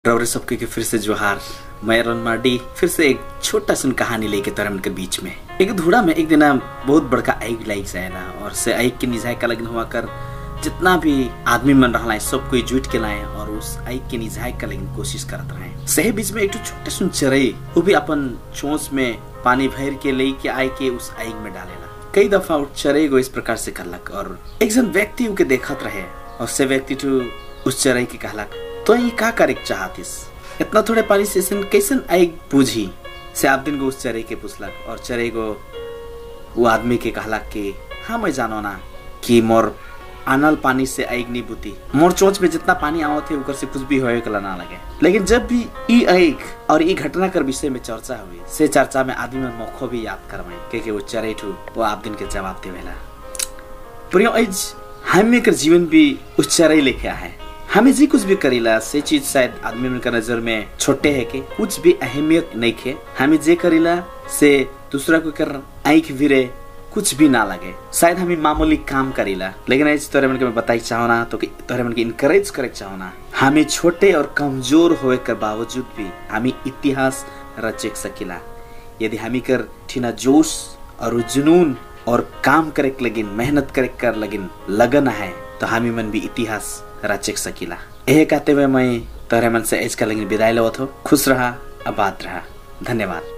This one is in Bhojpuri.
रौरे सबके के फिर से जोहार। मैं अरुण मार्डी फिर से एक छोटा सुन कहानी लेके तरम के बीच में। एक धूड़ा में एक दिन बहुत बड़का आग लाइक जाएला और से आग के निजाय का लगन हुआ कर जितना भी आदमी मन रहा है सब कोई जुट के लाए और उस आग के निजाय का लगन कोशिश करत रहे। सही बीच में एक छोटा सुन चरई वो भी अपन चोंच में पानी भर के ले के आए के उस आग में डालेला। कई दफा उस चरई को इस प्रकार से करलक और एक जन व्यक्ति के देखत रहे और से व्यक्ति तो उस चरई के कहलक तो ये का करे चाहतिस, इतना थोड़े पानी से कैसन आग पूछी से आप दिन को उस चरई के पूछलक और चरई को वो आदमी के कहलक कि हाँ मैं जानो ना कि मोर आनल पानी से आग नहीं बुती, मोर चोंच में जितना पानी आवत है उकर से कुछ भी होए कला ना लगे। लेकिन जब भी ई आग और ई घटना कर विषय में चर्चा हुई से चर्चा में आदमी में मौखो भी याद करवाए के वो चरई ठू वो आप दिन के जवाब देवेला। प्रियो आज हमें कर जीवन भी उस चरई लेके है। हमें जी कुछ भी करीला से चीज शायद आदमी मन का नजर में छोटे है कि कुछ भी अहमियत नहीं खे। हमें जे करीला से दूसरा को कर आँख भिरे कुछ भी ना लगे। शायद हमें मामूली काम करीला लेकिन आज तोरे मन के मैं बताई चाहो ना तो तोरे मन के इनकरेज करे चाहो ना हमें छोटे और कमजोर होए के बावजूद भी हमें इतिहास रचे सकिला। यदि हमें कर ठीना जोश और जुनून और काम करे लगिन मेहनत करे कर लगिन लगन है तो हमें मन भी इतिहास रचक सकिला। यह कहते हुए मैं तोरे मन से आज का लगिन विदाई लो। खुश रहा, आबाद रहा। धन्यवाद।